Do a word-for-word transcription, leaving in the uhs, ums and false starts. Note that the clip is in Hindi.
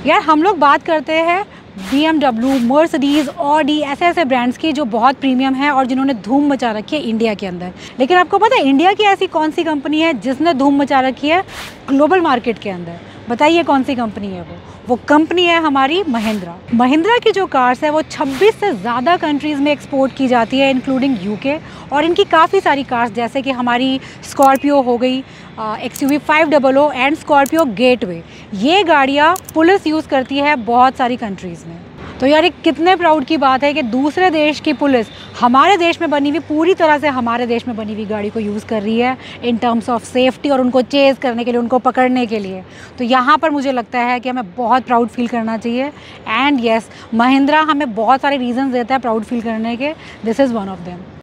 यार हम लोग बात करते हैं B M W, Mercedes, Audi, ऐसे ऐसे ब्रांड्स की जो बहुत प्रीमियम है और जिन्होंने धूम मचा रखी है इंडिया के अंदर। लेकिन आपको पता है इंडिया की ऐसी कौन सी कंपनी है जिसने धूम मचा रखी है ग्लोबल मार्केट के अंदर? बताइए कौन सी कंपनी है वो? वो कंपनी है हमारी महिंद्रा। महिंद्रा की जो कार्स है वो छब्बीस से ज़्यादा कंट्रीज़ में एक्सपोर्ट की जाती है, इंक्लूडिंग यूके। और इनकी काफ़ी सारी कार्स जैसे कि हमारी स्कॉर्पियो हो गई, X U V five double O and Scorpio Getaway, ये गाड़ियाँ पुलिस यूज़ करती है बहुत सारी कंट्रीज़ में। तो यार एक कितने प्राउड की बात है कि दूसरे देश की पुलिस हमारे देश में बनी हुई, पूरी तरह से हमारे देश में बनी हुई गाड़ी को यूज़ कर रही है इन टर्म्स ऑफ सेफ्टी और उनको चेज़ करने के लिए, उनको पकड़ने के लिए। तो यहाँ पर मुझे लगता है कि हमें बहुत प्राउड फील करना चाहिए। एंड येस, महिंद्रा हमें बहुत सारे रीजंस देता है प्राउड फील करने के। This is one of them.